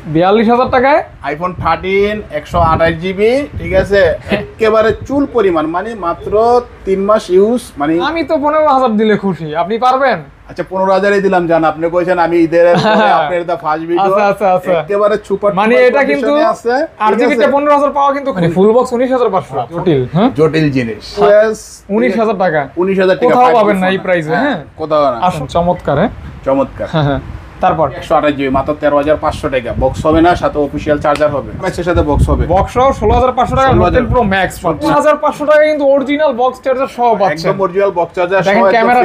42,000 টাকায় iPhone 13 128 GB, ঠিক আছে, একেবারে চুল পরিমাণ, মানে মাত্র 3 মাস ইউজ। মানে আমি তো 15,000 দিলে খুশি, আপনি পারবেন? আচ্ছা 15,000-ই দিলাম জান, আপনি কইছেন আমি ঈদের পরে আপনার দা ফার্স্ট ভিডিও। আচ্ছা। একেবারে সুপার, মানে এটা কিন্তু আছে আরজিবিতে 15,000 পাওয়া কিন্তু ফুল বক্স 19,500, জটিল। হ্যাঁ, জটিল জিনিস। 19,000 টাকা, 19,000 টাকা কোথাও পাবেন না এই প্রাইসে। হ্যাঁ, কোথাও না। আসুন, চমৎকার। হ্যাঁ, চমৎকার। হ্যাঁ। তারপর 128 GB মাত্র 13,500 টাকা। বক্স হবে না, সাথে অফিশিয়াল চার্জার হবে, ম্যাক্সের সাথে বক্স হবে। বক্সও 16,500 টাকা, নোটেন প্রো ম্যাক্স 16,500 টাকা কিন্তু অরিজিনাল বক্স চার্জার সহ পাচ্ছেন। একদম অরিজিনাল বক্স চার্জার সহ। দেখেন ক্যামেরা।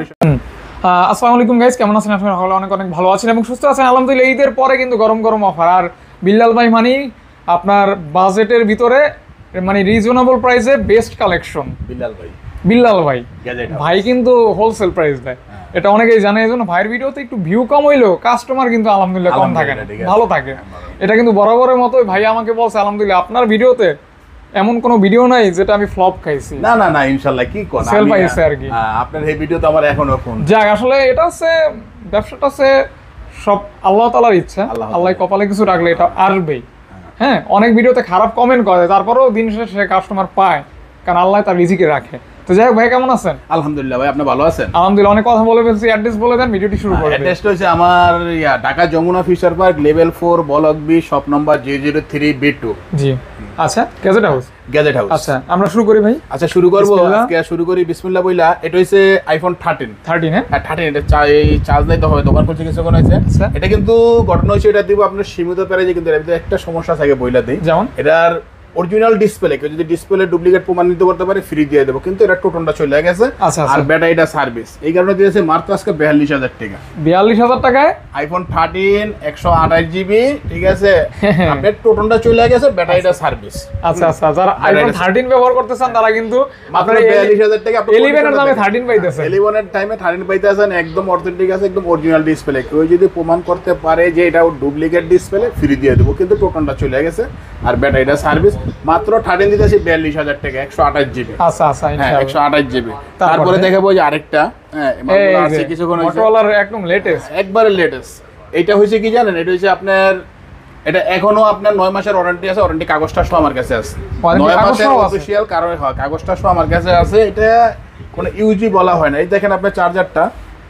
আসসালামু আলাইকুম গাইস, কেমন আছেন আপনারা? অনেক ভালো আছেন এবং সুস্থ আছেন আলহামদুলিল্লাহ। ঈদের পরে কিন্তু গরম গরম অফার। আর বিল্লাল ভাই মানে আপনার বাজেটের ভিতরে, মানে রিজনেবল প্রাইসে বেস্ট কালেকশন। বিল্লাল ভাই ভাই কিন্তু হোলসেল প্রাইস দেয়, এটা অনেকেই জানে। এই জন্য ভাইয়ের ভিডিওতে একটু ভিউ কম হইলেও কাস্টমার কিন্তু আলহামদুলিল্লাহ কম থাকে, ভালো থাকে। এটা কিন্তু বরাবরের মতোই ভাই আমাকে বলছে আলহামদুলিল্লাহ আপনার ভিডিওতে এমন কোনো ভিডিও নাই যেটা আমি ফ্লপ খাইছি। না ইনশাআল্লাহ, কি কোন সেল পাইছে আর কি। আপনার এই ভিডিও তো আমার এখনো ফোন যাক, আসলে এটা হচ্ছে ব্যবসাটা হচ্ছে সব আল্লাহ তাআলার ইচ্ছা। আল্লাহ কপালে কিছু রাখলে এটা আসবেই। হ্যাঁ, অনেক ভিডিওতে খারাপ কমেন্ট করে, তারপরেও দিন শেষে কাস্টমার পায়, কারণ আল্লাহ তার রিজিকে রাখে। তো যাই হোক ভাই, কেমন আছেন? আলহামদুলিল্লাহ ভাই, আপনি ভালো আছেন? আলহামদুলিল্লাহ, অনেক কথা বলে ফেলছি। অ্যাড্রেস বলে দেন, ভিডিওটি শুরু করে দেন। অ্যাড্রেসটা হচ্ছে আমার Dhaka Jamuna future park, level 4, block B, shop number J03B2। জি, আচ্ছা, গ্যাজেট হাউস। আচ্ছা, আমরা শুরু করি ভাই। আচ্ছা, শুরু করব। আজকে শুরু করি বিসমিল্লাহ বইলা। এটা হইছে আইফোন 13। হ্যাঁ 13। এটা চার্জ দিতে হবে, দোকান খুলছে কিছুক্ষণ হয়েছে। এটা কিন্তু ঘটনা হয়েছে, এটা দিব আপনার সীমিত প্রাইসে, কিন্তু এর ভিতরে একটা সমস্যা থাকে বইলা দেই। যেমন এটার অরিজিনাল ডিসপ্লে, কেউ যদি ডিসপ্লে ডুপ্লিকেট প্রমাণ নিতে করতে পারে ফ্রি দিয়ে দেবো, কিন্তু এটা টোটনটা চলে গেছে। আর ব্যাটারিটা সার্ভিস, এই কারণে দিয়েছে মাত্র আজকে 42,000 টাকা। 42,000 টাকায় আইফোন 13 128 GB, ঠিক আছে, আপনার টোটনটা চলে গেছে, ব্যাটারিটা সার্ভিস। আচ্ছা, যারা আইফোন 13 ব্যবহার করতেছেন তারা কিন্তু মাত্র 42,000 টাকা। 11 এর দামে 13 পাইতেছেন। 11 এর টাইমে 13 পাইতেছেন, একদম অথেন্টিক আছে, একদম অরিজিনাল ডিসপ্লে। কেউ যদি প্রমাণ করতে পারে যে এটা ডুপ্লিকেট ডিসপ্লে, ফ্রি দিয়ে দেবো, কিন্তু টোটনটা চলে গেছে আর ব্যাটারিটা সার্ভিস। মাত্র 13 দিতেছি 42,000 টাকা, 128 GB। আচ্ছা, হ্যাঁ 128 GB। তারপরে দেখাবো যে আরেকটা, হ্যাঁ আছে কিছুক্ষণ হইছে, মোটরোলার একদম লেটেস্ট, একবারে লেটেস্ট। এটা হইছে কি জানেন, এটা হচ্ছে আপনার, এটা এখনো আপনার 9 মাসের ওয়ারেন্টি আছে, ওয়ারেন্টি কাগজটা সহ আমার কাছে আছে। 9 মাসের অফিশিয়াল কারণে হয়, কাগজটা সহ আমার কাছে আছে। এটা কোনো ইউজি বলা হয় না। এই দেখেন আপনার চার্জারটা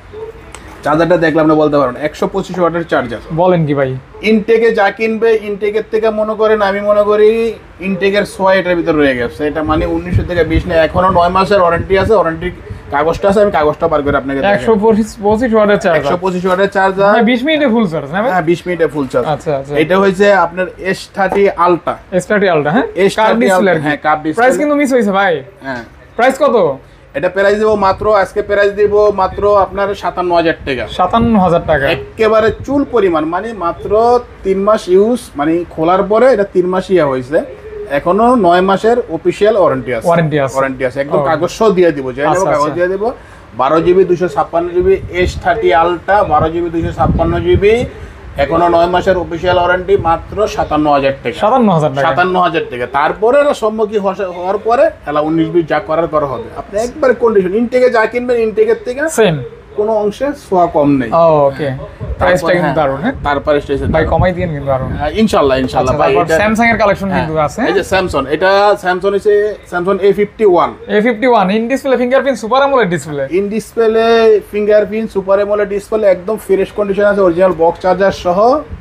দেখলাম না বলতে পারেন 125 ওয়াটের চার্জার। বলেন কি ভাই, ইনটেকে যা কিনবে, ইনটেকের থেকে মনে করেন, আমি মনে করি ইনটেকের 100 এটার ভিতরে রয়ে গেছে। এটা মানে 19 থেকে 20 না, এখনো 9 মাসের ওয়ারেন্টি আছে, ওয়ারেন্টি কাগজটা আছে, আমি কাগজটা বার করে আপনাকে 125 ওয়াটের চার্জার, 125 ওয়াটের চার্জার, 20 মিনিটে ফুল চার্জ না? হ্যাঁ 20 মিনিটে ফুল চার্জ। আচ্ছা। এটা হইছে আপনার S30 আলট্রা। হ্যাঁ, কার্ভ ডিসপ্লে। হ্যাঁ, কার্ভ ডিসপ্লে। প্রাইস কিন্তু মিস হইছে ভাই। হ্যাঁ, প্রাইস কত? এটা প্রাইস দেব মাত্র, আজকে প্রাইস দেব মাত্র আপনার 57,000 টাকা। 57,000 টাকা, একেবারে চুল পরিমাণ, মানে মাত্র 3 মাস ইউজ, মানে খোলার পরে এটা 3 মাস হইছে, এখনো 9 মাসের অফিশিয়াল ওয়ারেন্টি আছে, একদম কাগজ সহ দিয়ে দিব, যাই নেব কাগজ দিয়ে দিব। 12 GB 256 GB S30 ultra, 12 GB 256 GB, এখনো 9 মাসের অফিশিয়াল ওয়ারেন্টি, মাত্র 57,000 টাকা। 57,000 টাকা। তারপরে সম্মুখী হওয়ার পরে এলা 19-20 যা করার করা হবে। আপনি একবার কন্ডিশন, ইনটেকে যা কিনবেন ইনটেকের থেকে সেম, কোনো অংশে সোয়া কম নেই। ওকে, প্রাইসটা কিন্তু দারুন। হ্যাঁ, তারপরে স্টেশন ভাই কমাই দিয়েন কিন্তু দারুন। ইনশাআল্লাহ ভাই। এটা স্যামসাং এর কালেকশন কিন্তু আছে। এই যে স্যামসাং, এটা স্যামসাং হইছে Samsung A51 in display fingerprint super AMOLED display, in display fingerprint super AMOLED display, একদম ফ্রেশ কন্ডিশন আছে, অরিজিনাল বক্স চার্জার সহ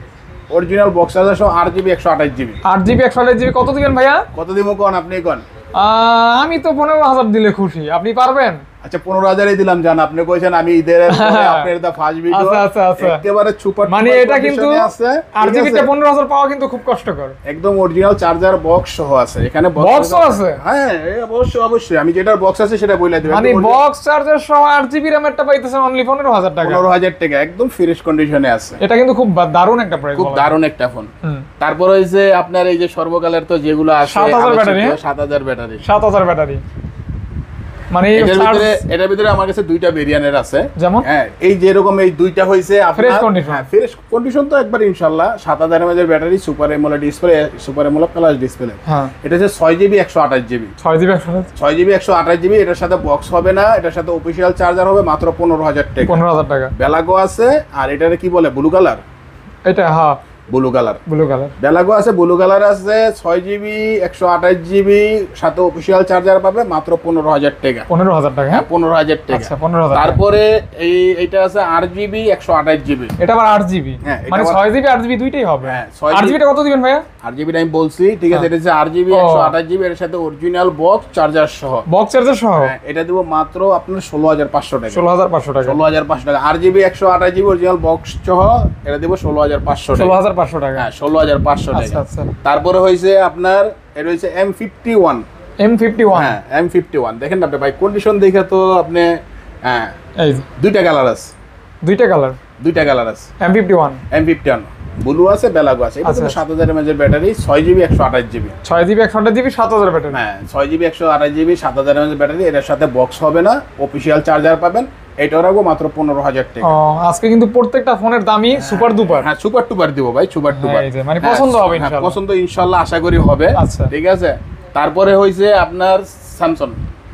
8GB 128 GB। 8GB 128 GB কত দিবেন ভাইয়া? কত দিব কোন, আপনি কোন? আমি তো 15,000 দিলে খুশি, আপনি পারবেন? আচ্ছা 15,000-ই দিলাম জান, আপনি কইছেন আমি ঈদের পরে আপনার দা ফার্স্ট ভিডিও। আচ্ছা। একেবারে সুপার, মানে এটা কিন্তু 8GB তে 15,000 পাওয়া কিন্তু খুব কষ্টকর। একদম অরিজিনাল চার্জার বক্স সহ আছে, এখানে বক্সও আছে। হ্যাঁ অবশ্যই আমি যেটার বক্স আছে সেটা বইলা দিবেন। মানে বক্স চার্জার সহ 8GB র‍্যামেরটা পাইতেছেন অনলি 15,000 টাকা। 15,000 টাকা, একদম ফ্রেশ কন্ডিশনে আছে। এটা কিন্তু খুব দারুণ একটা প্রাইস, খুব দারুণ একটা ফোন। তারপর হইছে আপনার এই যে সর্বকালের তো যেগুলো আছে, 7,000 ব্যাটারি, 7,000 ব্যাটারি। মানে এটার ভিতরে আমার কাছে দুইটা ভেরিয়েন্টের আছে। যেমন হ্যাঁ, এই যে এরকম এই দুইটা হইছে আপনার ফ্রেশ কন্ডিশন। হ্যাঁ, ফ্রেশ কন্ডিশন তো একবার ইনশাআল্লাহ। 7,000 mAh battery, super AMOLED display, super AMOLED plus display. হ্যাঁ, এটা হচ্ছে 6GB 128 GB। 6GB 128 GB। এটার সাথে বক্স হবে না, এটার সাথে অফিশিয়াল চার্জার হবে, মাত্র 15,000 টাকা। 15,000 টাকা। বেলাগো আছে, আর এটারে কি বলে, ব্লু কালার। এটা হ্যাঁ ব্লু কালার। বেলাগো আছে, ব্লু কালার আছে 6GB 128GB, সাথে অফিসিয়াল চার্জার পাবে মাত্র 15,000 টাকা। 15,000 টাকা? হ্যাঁ 15,000 টাকা। আচ্ছা 15,000। তারপরে এইটা আছে 8GB 128GB। এটা আবার 8GB, মানে 6GB 8GB দুইটাই হবে। হ্যাঁ 8GB টা কত দিবেন ভাইয়া? 8GB আমি বলছি, ঠিক আছে। এটা হচ্ছে 8GB 128GB, এর সাথে অরিজিনাল বক্স চার্জার সহ। বক্স চার্জার সহ? হ্যাঁ, এটা দিব মাত্র আপনার 16,500 টাকা। 16,500 টাকা। 16,500 টাকা। 8GB 128GB অরিজিনাল বক্স সহ এটা দিব 16,500 টাকা। 16,500 টাকা। হ্যাঁ 16,500 টাকা। আচ্ছা। তারপরে হইছে আপনার এটা হইছে M51। হ্যাঁ M51 দেখেন না ভাই, কন্ডিশন দেখে তো আপনি হ্যাঁ এই দুইটা কালার আছে। দুইটা কালার আছে। M51 ব্লু আছে, বেলাগো আছে। এটা 7000 mAh এর battery, 6GB 128GB। 6GB 128GB 7000 battery. হ্যাঁ 6GB 128GB 7000 mAh ব্যাটারি। এর সাথে বক্স হবে না, অফিশিয়াল চার্জার পাবেন। এটা রাখবো মাত্র 15,000 টাকা। আজকে কিন্তু প্রত্যেকটা ফোনের দামই সুপার ডুপার। হ্যাঁ সুপার টুপার দিব ভাই, সুপার টুপার। মানে পছন্দ হবে ইনশাআল্লাহ। পছন্দ ইনশাআল্লাহ আশা করি হবে। আচ্ছা ঠিক আছে। তারপরে হইছে আপনার স্যামসাং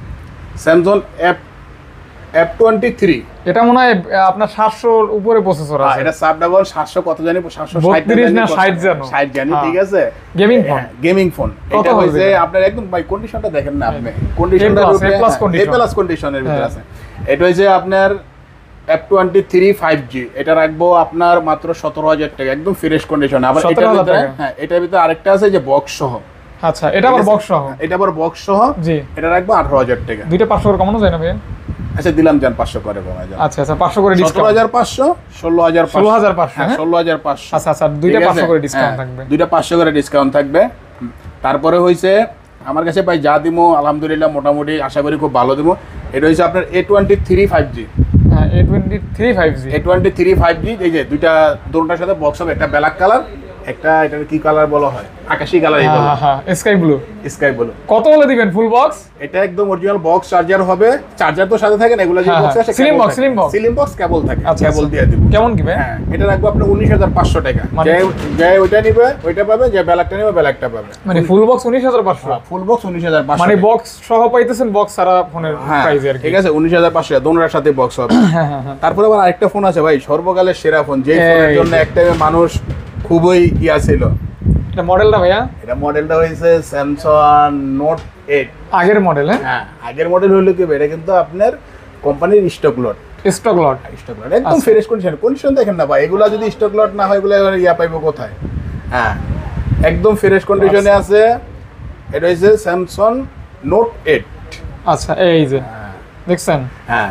F23। এটা মনে হয় আপনার 700 এর উপরে প্রসেসর আছে। এটা সাবডাবল 700 কত জানি, 760 না 60 জানো। 60 জানি, ঠিক আছে। Gaming phone. এটা হইছে আপনার একদম ভাই কন্ডিশনটা দেখেন না আপনি। কন্ডিশনটা A+ কন্ডিশনের ভিতরে আছে। এটা হইছে আপনার F23 5G। এটা রাখবো আপনার মাত্র 17,000 টাকা, একদম ফ্রেশ কন্ডিশন। আবার এটার ভিতরে হ্যাঁ এটার ভিতরে আরেকটা আছে যে বক্স সহ। আচ্ছা এটা আবার বক্স সহ। জি এটা রাখবো 18,000 টাকা। দুইটা 500 করে কমানো যায় না ভাই? আচ্ছা দিলাম জান 500 করে কমা যায়। আচ্ছা 500 করে ডিসকাউন্ট। 17,500 16,500। হ্যাঁ 16,500। আচ্ছা দুইটা 500 করে ডিসকাউন্ট থাকবে। দুইটা 500 করে ডিসকাউন্ট থাকবে। তারপরে হইছে আমার কাছে ভাই যা দিমো আলহামদুলিল্লাহ মোটামুটি আশা করি খুব ভালো দিমো। এটা হইছে আপনার A23 5G। হ্যাঁ A23 5G। এই যে দুইটা দুটোটার সাথে বক্স হবে, একটা ব্ল্যাক কালার, একটা এটার কি কালার বলা হয়, আকাশী কালার। এই বলা স্কাই ব্লু। কত বলে দিবেন ফুল বক্স? এটা একদম অরিজিনাল বক্স চার্জার হবে। চার্জার তো সাথে থাকে না, এগুলো যে বক্স আছে স্লিম বক্স কেবল থাকে। কেবল দিয়ে দিব। কেমন কি ভাই? হ্যাঁ এটা রাখবো আপনার 19,500 টাকা। যে ওইটা নিবে ওইটা পাবে, যে ব্ল্যাকটা নিবে ব্ল্যাকটা পাবে। মানে ফুল বক্স 19,500। ফুল বক্স 19,500, মানে বক্স সহ পাইতেছেন, বক্স ছাড়া ফোনের প্রাইস আর কি। ঠিক আছে 19,500 দোনোটার সাথে বক্স হবে। তারপরে আবার আরেকটা ফোন আছে ভাই, সর্বকালের সেরা ফোন, যে ফোনের জন্য এক টাইমে মানুষ খুবই ইয়া ছিল। এটা মডেলটা ভাইয়া? এটা মডেলটা হইছে স্যামসাং নোট 8 আগের মডেল। হ্যাঁ আগের মডেল হইলো কি এটা কিন্তু আপনার কোম্পানির স্টক লট একদম ফ্রেশ কন্ডিশন দেখেন না ভাই। এগুলা যদি স্টক লট না হয় এগুলা ইয়া পাইবো কোথায়? হ্যাঁ একদম ফ্রেশ কন্ডিশনে আছে। এটা হইছে স্যামসাং নোট 8। আচ্ছা এই যে দেখছেন? হ্যাঁ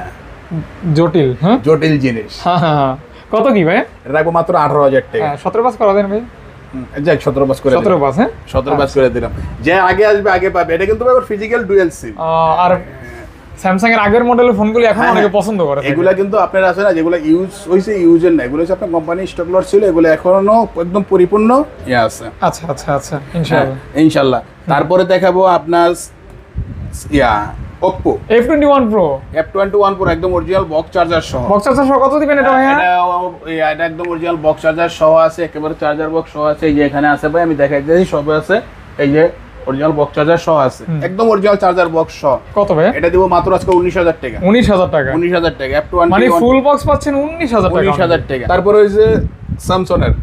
জটিল জিনিস। হ্যাঁ কত কি ভাই? এটা রাখবো মাত্র 18,000 টাকা। 17 পাস করা দেন ভাই? যাক 17 পাস করে 17 পাস। হ্যাঁ 17 পাস করে দিলাম। যে আগে আসবে আগে পাবে। এটা কিন্তু আবার ফিজিক্যাল ডুয়াল সিম। আর স্যামসাং এর আগের মডেলের ফোনগুলো এখন অনেকে পছন্দ করে। এগুলা কিন্তু আপনার আছে না, যেগুলো ইউজ হইছে ইউজের না, এগুলো হচ্ছে আপনার কোম্পানির স্টক লট ছিল, এগুলো এখনো একদম পরিপূর্ণ ইয়া আছে। আচ্ছা ইনশাআল্লাহ। তারপরে দেখাবো আপনার ইয়া Oppo F21 Pro একদম অরিজিনাল বক্স চার্জার সহ। কত দিবেন এটা ভাই? এটা একদম অরিজিনাল বক্স চার্জার সহ আছে, একেবারে চার্জার বক্স সহ আছে। এই যে এখানে আছে ভাই, আমি দেখাই দিই, সব আছে। এই যে অরিজিনাল বক্স চার্জার সহ আছে, একদম অরিজিনাল চার্জার বক্স সহ। কত ভাই? এটা দিব মাত্র আজকে 19,000 টাকা। 19,000 টাকা F21 মানে ফুল বক্স পাচ্ছেন 19,000 টাকা। তারপরে হইছে স্যামসাং এর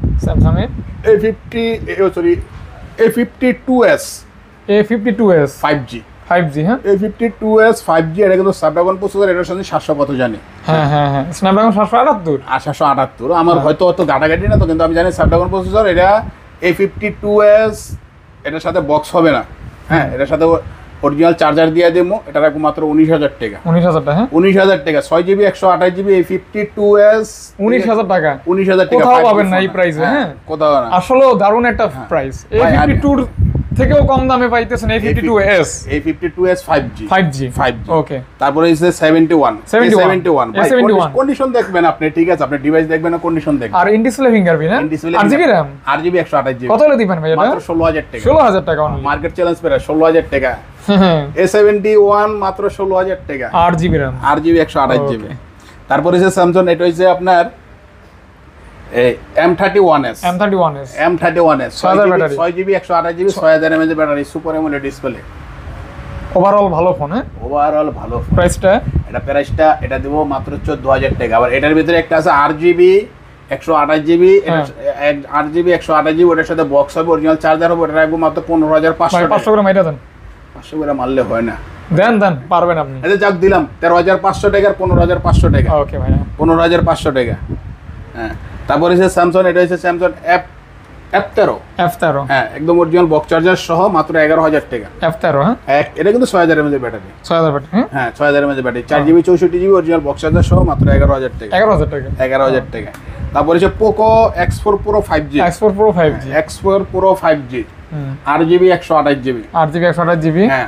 A52s 5G। হ্যাঁ A52s 5G। এটা কিন্তু স্ন্যাপড্রাগন প্রসেসর, এটার সাথে 700 কত জানি। হ্যাঁ স্ন্যাপড্রাগন 778 আমার হয়তো অত গাটাগাটি না তো, কিন্তু আমি জানি স্ন্যাপড্রাগন প্রসেসর। এটা A52s, এটার সাথে বক্স হবে না। হ্যাঁ এটার সাথে অরিজিনাল চার্জার দিয়ে দেবো। এটা রাখবো মাত্র 19,000 টাকা। 19,000 টাকা। 6GB 128GB A52s 19,000 টাকা। 19,000 টাকা কোথাও পাবেন না এই প্রাইসে। হ্যাঁ কোথাও না, আসলে দারুণ একটা প্রাইস। A52 থেকেও কম দামে পাইতেছেন A52s 5G। ওকে তারপরে হইছে 71 কন্ডিশন দেখবেন আপনি, ঠিক আছে? আপনি ডিভাইস দেখবেন না, কন্ডিশন দেখবেন। আর in display fingerprint. 8GB RAM 8GB 128GB। কত হলে দিবেন ভাই এটা? মাত্র 16,000 টাকা। 16,000 টাকা অনলি। মার্কেট চ্যালেঞ্জ পেরা 16,000 টাকা। A71 মাত্র 16,000 টাকা। 8GB RAM 8GB 128GB। তারপরে হইছে স্যামসাং, এটা হইছে আপনার M31s 6GB 128GB 6000 mAh battery, super AMOLED display. Overall ভালো ফোন। ওভারঅল ভালো ফোন। প্রাইসটা এটা দিব মাত্র 14,000 টাকা। আবার এটার ভিতরে একটা আছে 8GB 128 জিবি, 8 জিবি 128 জিবি, ওটার সাথে বক্স হবে, অরিজিনাল চার্জার হবে, ওটা রাখবো মাত্র 15,500 টাকা। 500 গ্রাম এটা দেন, 500 গ্রাম মারলে হয় না। দেন দেন, পারবেন আপনি। আচ্ছা যাক দিলাম 13,500 টাকা আর 15,500 টাকা। ওকে ভাইয়া, 15,500 টাকা। হ্যাঁ, তারপরে হচ্ছে স্যামসাং, এটা হচ্ছে স্যামসাং F13। হ্যাঁ, একদম অরিজিনাল বক্স চার্জার সহ মাত্র 11,000 টাকা। F13, হ্যাঁ এটা কিন্তু 6,000 mAh ব্যাটারি। 6000 ব্যাটারি, হ্যাঁ 6,000 mAh battery, 4 GB 64 GB original box charger সহ মাত্র 11,000 টাকা। 11,000 টাকা। 11,000 টাকা। তারপরে হচ্ছে Poco X4 Pro 5G। X4 Pro 5G। X4 Pro 5G, 8 GB 128 GB. 8 GB 128 GB. হ্যাঁ,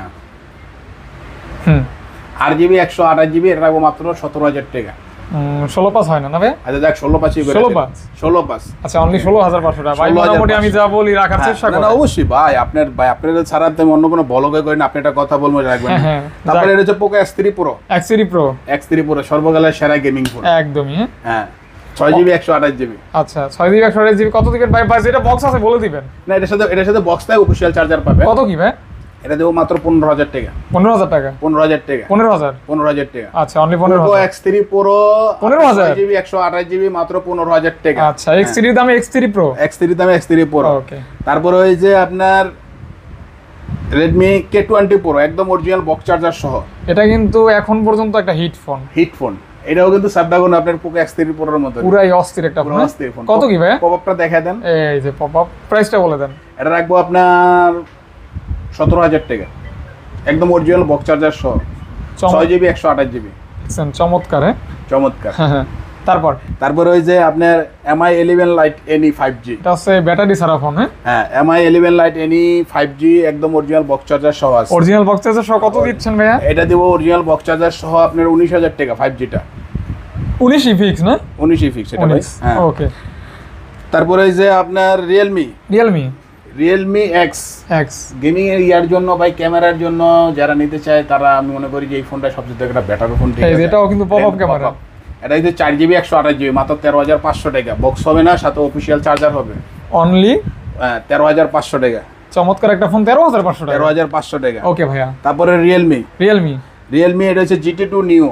হুম, 8 জিবি 128 জিবি, এটা রাখবো মাত্র 17,000 টাকা। 16 পাস হয় না না ভাই? আচ্ছা দেখ 16 পাঁচই করে 16 পাস। 16 পাস। আচ্ছা, অনলি 16,500 টাকা ভাই। মোটামুটি আমি যা বলি রাখার চেষ্টা না করি। না অবশ্যই ভাই, আপনার ছাড়া তো অন্য কোনো ব্লগে করেন, আপনি একটা কথা বলবো রাখবেন না। হ্যাঁ, তারপরে এটা হচ্ছে Poco X3 Pro। X3 Pro সর্বকালের সেরা গেমিং ফোন। একদমই। হ্যাঁ, 6 জিবি 128 জিবি। আচ্ছা, 6 জিবি 128 জিবি কত দিবেন ভাই? ভাই যেটা বক্স আছে বলে দিবেন। না, এটার সাথে বক্স থাকে, অফিশিয়াল চার্জার পাবে। কত কি ভাই? এটা দেবো মাত্র 15,000 টাকা। 15,000 টাকা। 15,000 টাকা। 15,000 টাকা। আচ্ছা, only Poco 15,000। X3 Pro 15,000 GB 128 GB মাত্র 15,000 টাকা। আচ্ছা, X3 এর দামে X3 Pro। X3 দামে X3 Pro। ওকে। তারপরে ওই যে আপনার Redmi K20 Pro, একদম অরিজিনাল বক্স চার্জার সহ। এটা কিন্তু এখন পর্যন্ত একটা হিট ফোন। এটাও কিন্তু স্ন্যাপড্রাগন আপনার পোকো X3 Pro এর মতো পুরাই অস্থির একটা ফোন। অস্থির ফোন। কত কি ভাই? পপআপটা দেখায় দেন। এই যে পপআপ, প্রাইসটা বলে দেন। এটা রাখবো আপনার 17,000 টাকা, একদম অরিজিনাল বক্স চার্জার সহ, 6 জিবি 128 জিবি। চমৎকার। হ্যাঁ, চমৎকার। হ্যাঁ। তারপর ওই যে আপনার MI 11 Lite NE 5G। এটা হচ্ছে ব্যাটারি ছাড়া ফোন। হ্যাঁ, MI 11 Lite NE 5G, একদম অরিজিনাল বক্স চার্জার সহ আছে। অরিজিনাল বক্স চার্জার সহ কত দিচ্ছেন ভাইয়া? এটা দেব অরিজিনাল বক্স চার্জার সহ আপনার 19,000 টাকা। 5Gটা 19ই ফিক্স না? 19ই ফিক্স এটা ভাই। হ্যাঁ, ওকে। তারপরে ওই যে আপনার Realme X গেমিং এর ইয়ার জন্য ভাই, ক্যামেরার জন্য যারা নিতে চায় তারা, আমি মনে করি যে এই ফোনটা সবচেয়ে একটা বেটার ফোন। ঠিক আছে, এটাও কিন্তু পপআপ ক্যামেরা। এটা হচ্ছে 4 জিবি 128 জিবি, মাত্র 13,500 টাকা। বক্স হবে না, সাথে অফিশিয়াল চার্জার হবে। অনলি 13,500 টাকা। চমৎকার একটা ফোন, 13,500 টাকা। 13,500 টাকা। ওকে ভাইয়া। তারপরে Realme এটা হচ্ছে GT2 Neo।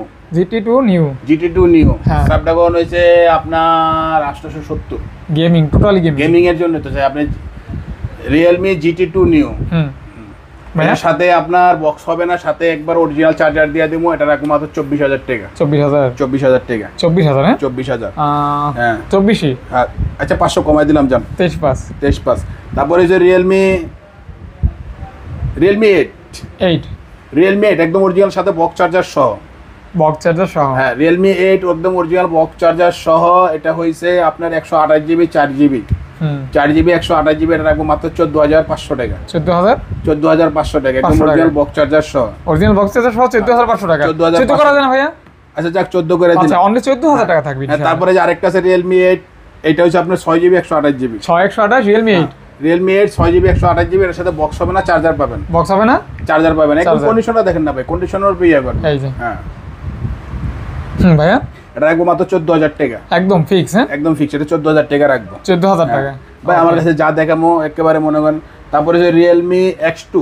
GT2 Neo হ্যাঁ। স্ন্যাপড্রাগন হয়েছে আপনার 870। টোটালি গেমিং এর জন্য তো চাই আপনি Realme GT2 Neo। এর সাথে আপনার বক্স হবে না, সাথে একবার অরিজিনাল চার্জার দিয়ে দেবো। এটা রাখবো মাত্র 24,000 টাকা। 24,000 টাকা। 24,000। হ্যাঁ, 24,000। হ্যাঁ 24ই। আচ্ছা 500 কমাই দিলাম জান। 23 পাস। তারপরে যে Realme 8 একদম অরিজিনাল সাথে বক্স চার্জার সহ। হ্যাঁ, Realme 8 একদম অরিজিনাল বক্স চার্জার সহ। এটা হইছে আপনার 128 জিবি 4 জিবি 128 জিবি। এটা রাখবো মাত্র 14,500 টাকা। 14,500 টাকা, একদম অরিজিনাল বক্স চার্জার সহ। 14,500 টাকা। 14 করা যায় না ভাইয়া? আচ্ছা যাক 14 করে দিন। আচ্ছা, অনলি 14,000 টাকা থাকবে। তারপরে যে আরেকটা আছে Realme 8, এটা হচ্ছে আপনার 6 GB 128 GB. 6/128 Realme 8 6 GB 128 GB. এর সাথে বক্স হবে না, চার্জার পাবেন। বক্স হবে না, চার্জার পাবেন। একদম কন্ডিশনার দেখেন না ভাই, কন্ডিশনার পেয়ে যাবেন। এই যে। হ্যাঁ ভাইয়া, এটা রাখবো মাত্র 14,000 টাকা। একদম ফিক্স। হ্যাঁ, একদম ফিক্স। এটা 14,000 টাকা রাখবো। 14,000 টাকা ভাই। আমার কাছে যা দেখামো একেবারে মনে করেন। তারপরে যে Realme X2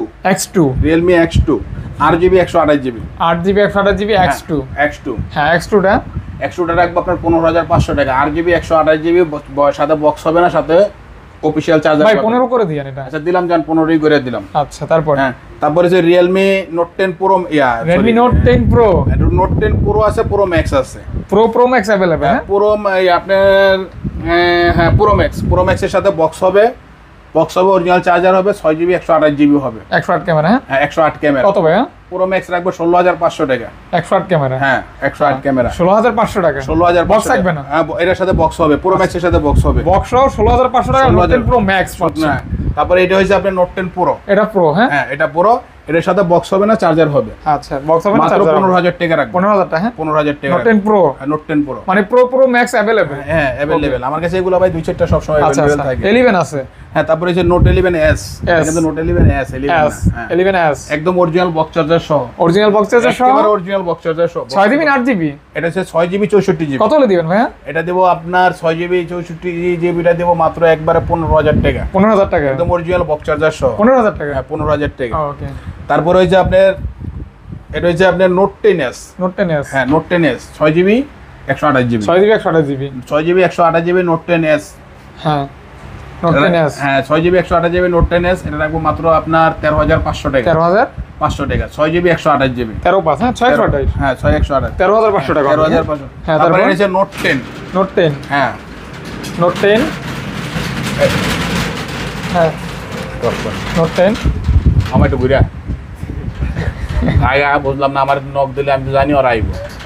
8 GB 128 GB. 8 GB 128 GB X2। হ্যাঁ, X2টা রাখবো আপনার 15,500 টাকা। 8 জিবি 128 জিবি, সাথে বক্স হবে না, সাথে অফিশিয়াল চার্জার। ভাই 15 করে দিয়েন এটা। আচ্ছা দিলাম জান, 15ই করে দিলাম। আচ্ছা, তারপরে যে Realme Note 10 Pro Redmi Note 10 Pro। Note 10 Pro আছে, Pro Max আছে। Pro Max अवेलेबल है। আপনার হ্যাঁ Pro Max এর সাথে বক্স হবে অরিজিনাল চার্জার হবে। 6 জিবি 128 জিবি হবে। 108 ক্যামেরা। হ্যাঁ 108 ক্যামেরা। কত ভাইয়া? Pro Max রাখবো 16,500 টাকা। 108 ক্যামেরা। হ্যাঁ 108 ক্যামেরা। 16,500 টাকা। 16,500 বক্স থাকবে না? হ্যাঁ, এর সাথে বক্স হবে। Pro Max এর সাথে বক্স হবে। বক্স সহ 16,500 টাকা Note 10 Pro Max পাচ্ছেন। তারপরে এটা হচ্ছে আপনার Note 10 Pro। এটা Pro। হ্যাঁ, এটা Pro। এর সাথে বক্স হবে না, চার্জার হবে। আচ্ছা, বক্স হবে না, মাত্র চার্জার 15,000 টাকা রাখবো। 15,000 টাকা। হ্যাঁ, 15,000 টাকা। Note 10 Pro। Note 10 Pro মানে Pro Max अवेलेबल। হ্যাঁ अवेलेबल। আমার কাছে এগুলো ভাই 2-4টা সব সময় अवेलेबल থাকে। 11 আছে। হ্যাঁ, তারপরে যে Note 11s। কিন্তু Note 11s 11s একদম অরিজিনাল বক্স চার্জার সহ। অরিজিনাল বক্স চার্জার সহ। একেবারে অরিজিনাল বক্স চার্জার সহ। 6 জিবি 8 জিবি। এটা হচ্ছে 6 জিবি 64 জিবি। কত হলে দিবেন ভাইয়া? এটা দেব আপনার 6 জিবি 64 জিবিটা দেব মাত্র একবারে 15,000 টাকা। 15,000 টাকা। একদম অরিজিনাল বক্স চার্জার সহ। 15,000 টাকা। হ্যাঁ 15,000 টাকা। ওকে। তারপর ওই যে আপনার এটা হচ্ছে আপনার Note 10s। Note 10s। হ্যাঁ Note 10s 6 GB 128 GB 6 GB 128 GB 6 GB 128 GB note 10s। হ্যাঁ নোট 10s, হ্যাঁ 6 জিবি 128 জিবি নোট 10s, এটা রাখবো মাত্র আপনার 13,500 টাকা। 13,500 টাকা 6 জিবি 128 জিবি 13,500, হ্যাঁ 628, হ্যাঁ 6128 13,500 টাকা। 13,500। হ্যাঁ তারপরে আছে নোট 10। নোট 10, হ্যাঁ নোট 10, হ্যাঁ নোট 10। আমার একটু ঘুরে আগে বুঝলাম না, আমার নক দিলে আমি তো জানি ওরা আইব।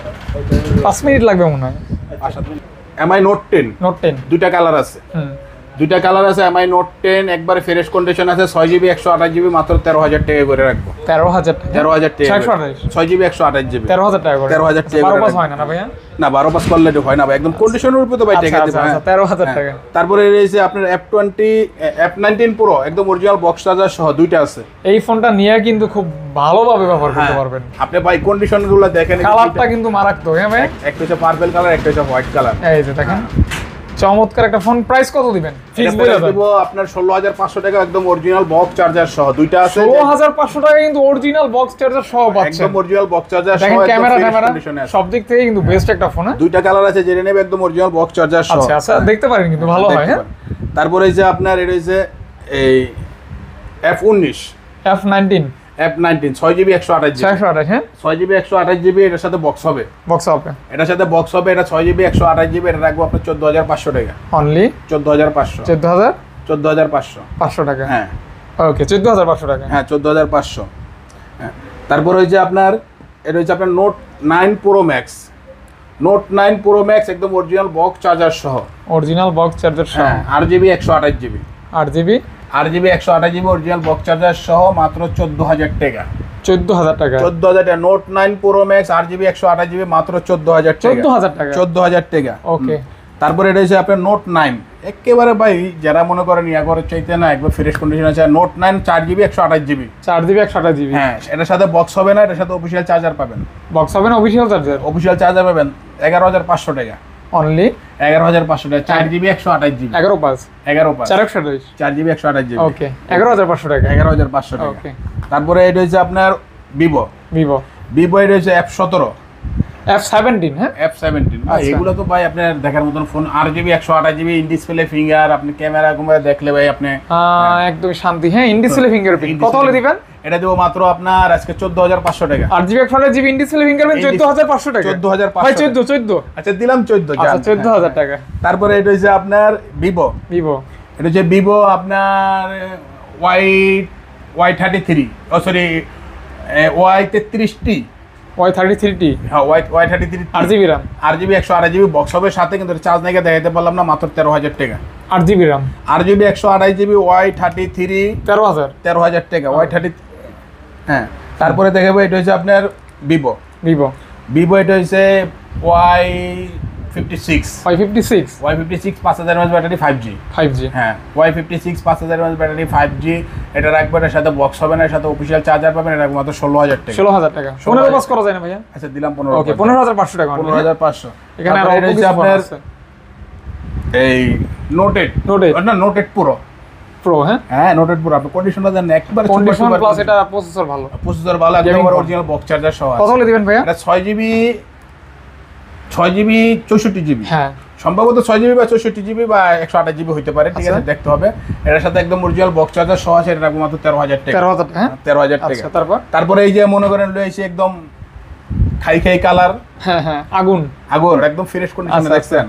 5 মিনিট লাগবে মনে হয়। এমআই নোট 10, নোট 10, দুইটা কালার আছে, দুইটা কালার আছে। এমআই নোট 10 একবারে ফ্রেশ কন্ডিশন আছে, 6 জিবি 128 জিবি মাত্র 13,000 টাকা করে রাখবো। 13,000 টাকা, 13,000 টাকা 628, 6 জিবি 128 জিবি 13,000 টাকা করে। 13,000 টাকা 12 পাস হয় না ভাইয়া? না 12 পাস করলে তো হয় না ভাই, একদম কন্ডিশনের উপরে তো ভাই টাকা দিবে। আচ্ছা 13,000 টাকা। তারপরে রয়েছে আপনার F20 F19 Pro একদম অরিজিনাল বক্স চার্জার সহ দুইটা আছে। এই ফোনটা নিয়ে কিন্তু খুব ভালোভাবে ব্যবহার করতে পারবেন। আপনি ভাই কন্ডিশনগুলো দেখেন, কালারটা কিন্তু মারাত্মক। হ্যাঁ ভাই, একটা হচ্ছে পার্পল কালার, একটা হচ্ছে হোয়াইট কালার। এই যে দেখেন চমৎকার একটা ফোন। প্রাইস কত দিবেন? ফিক্স বলে দেব আপনার 16,500 টাকা একদম অরিজিনাল বক্স চার্জার সহ দুইটা আছে। 16,500 টাকা কিন্তু অরিজিনাল বক্স চার্জার সহ পাচ্ছেন। একদম অরিজিনাল বক্স চার্জার সহ, দেখেন ক্যামেরা কন্ডিশনে সব দিক থেকে কিন্তু বেস্ট একটা ফোন। দুইটা কালার আছে, যেটা নেবে একদম অরিজিনাল বক্স চার্জার সহ। আচ্ছা আচ্ছা দেখতে পারেন কিন্তু ভালো হয়। হ্যাঁ তারপরে এই যে আপনার এটা হচ্ছে এই F19 F19 6 জিবি 128 জিবি 628, হ্যাঁ 6 জিবি 128 জিবি এটার সাথে বক্স হবে। বক্স হবে, এটার সাথে বক্স হবে। এটা 6 জিবি 128 জিবি, এটা রাখবো আপনার 14,500 টাকা। অনলি 14,500 14,500 টাকা। হ্যাঁ ওকে 14,500 টাকা। হ্যাঁ 14,500। হ্যাঁ তারপর হচ্ছে আপনার এটা হচ্ছে আপনার note 9 pro max. Note 9 pro max একদম অরিজিনাল বক্স চার্জার সহ, অরিজিনাল বক্স চার্জার সহ। হ্যাঁ 8 GB 128 GB 8 GB 128 GB original box charger সহ মাত্র 14,000 টাকা। 14,000 টাকা। 14,000 টাকা। Note 9 pro max 8 GB 128 GB মাত্র 14,000 টাকা। 14,000 টাকা। 14,000 টাকা। ওকে তারপরে এটা হচ্ছে আপনার নোট 9 একেবারে ভাই যারা মনে করেন ইয়া করে চাইতে না, একবার ফ্রেশ কন্ডিশন আছে। Note 9 4 GB 128 GB 4 GB 128 GB. হ্যাঁ এটার সাথে বক্স হবে না, এটার সাথে অফিসিয়াল চার্জার পাবেন। বক্স হবে না, অফিশিয়াল চার্জার। অফিসিয়াল চার্জার পাবেন 11,500 টাকা। অনলি 11,500 টাকা 4 জিবি 128 জিবি 11 পাস 4 জিবি 128 জিবি ওকে 11,500 টাকা। 11,500 টাকা। ওকে তারপরে এটা হচ্ছে আপনার ভিভো এটা হচ্ছে F17 F17, হ্যাঁ F17 আচ্ছা। এগুলো তো ভাই আপনার দেখার মতন phone. 8 GB 128 GB in display finger, আপনি ক্যামেরা কুমারে দেখলে ভাই আপনি একদম শান্তি। হ্যাঁ ইন ডিসপ্লে ফিঙ্গারপ্রিন্ট কত হলে দিবেন? এটা দেবো মাত্র আপনার আজকে 14,500 টাকা। 8 GB 128 GB in display fingerprint 14,500 টাকা। 14,500 ভাই 14 আচ্ছা দিলাম 14। আচ্ছা 14,000 টাকা। তারপরে এটা হচ্ছে আপনার ভিভো এটা হচ্ছে ভিভো আপনার Y33 ও সরি Y33T Y33T, হ্যাঁ Y33 8 GB RAM 8 GB 128 GB box হবে সাথে, কিন্তু চার্জ নাকি দেখাতে পারলাম না, মাত্র 13,000 টাকা। 8 GB RAM 8 GB 128 GB Y33 13,000 টাকা Y30। হ্যাঁ তারপরে দেখাবো এটা হচ্ছে আপনার ভিভো এটা হচ্ছে Y56 5000 mAh ব্যাটারি 5G। হ্যাঁ Y56 5000 mAh ব্যাটারি 5G, এটা রাখবেন। এর সাথে বক্স হবে না, এর সাথে অফিশিয়াল চার্জার পাবেন। এটা মাত্র 16,000 টাকা। 16,000 টাকা 15 পাস করা যায় না ভাইয়া? আচ্ছা দিলাম 15। ওকে 15,500 টাকা। 15,500। এখানে আর অল্প কিছু আপনার আছে। এই নোট 8 না নোট 8 প্রো হ্যাঁ নোট 8 প্রো আপনি কন্ডিশনটা দেন একবারে কন্ডিশন প্লাস এটা প্রসেসর ভালো একদম অরিজিনাল বক্স চার্জার সহ। কত হলে দিবেন ভাইয়া? এটা 6 জিবি 64 জিবি হ্যাঁ সম্ভবত 6 জিবি বা 64 জিবি বা 128 জিবি হতে পারে, ঠিক আছে দেখতে হবে। এর সাথে একদম অরিজিনাল বক্স চার্জার সহ আছে, এটা রাখবো মাত্র 13,000 টাকা। 13,000 টাকা। 13,000 টাকা। আচ্ছা তারপরে এই যে মনে করেন লইছে একদম খাই কালার, হ্যাঁ আগুন একদম ফ্রেশ কন্ডিশনে দেখছেন।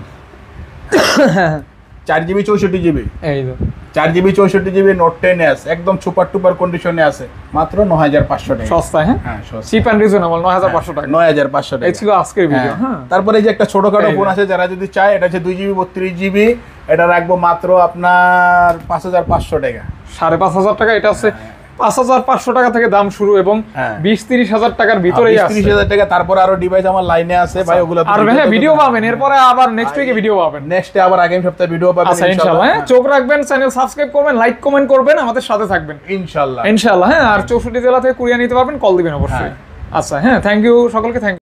4 জিবি 64 জিবি এই তো 4 জিবি 64 জিবি নোট 10s একদম সুপার টুপার কন্ডিশনে আছে, মাত্র 9,500 টাকা। সস্তা। হ্যাঁ সস্তা, চিপ এন্ড রিজনেবল 9,500 টাকা। 9,500 টাকা। এই ছিল আজকের ভিডিও। হ্যাঁ তারপরে এই যে একটা ছোটখাটো ফোন আছে, যারা যদি চায়, এটা হচ্ছে 2 জিবি 32 জিবি, এটা রাখবো মাত্র আপনার 5,500 টাকা। 5,500 টাকা। এটা আছে 5,500 টাকা থেকে দাম শুরু এবং 20-30 হাজার টাকার ভিতরেই আছে। 30,000 টাকা। তারপর আরো ডিভাইস আমার লাইনে আছে ভাই, ওগুলো আর হ্যাঁ ভিডিও পাবেন, এরপরে আবার নেক্সট উইকে ভিডিও পাবেন, নেক্সটে আবার আগামী সপ্তাহে ভিডিও পাবেন ইনশাআল্লাহ। হ্যাঁ চোখ রাখবেন, চ্যানেল সাবস্ক্রাইব করবেন, লাইক কমেন্ট করবেন, আমাদের সাথে থাকবেন ইনশাআল্লাহ। হ্যাঁ আর 64 জেলা থেকে কুরিয়ার নিতে পারবেন, কল দিবেন অবশ্যই। আচ্ছা হ্যাঁ থ্যাংক ইউ সকলকে। থ্যাংক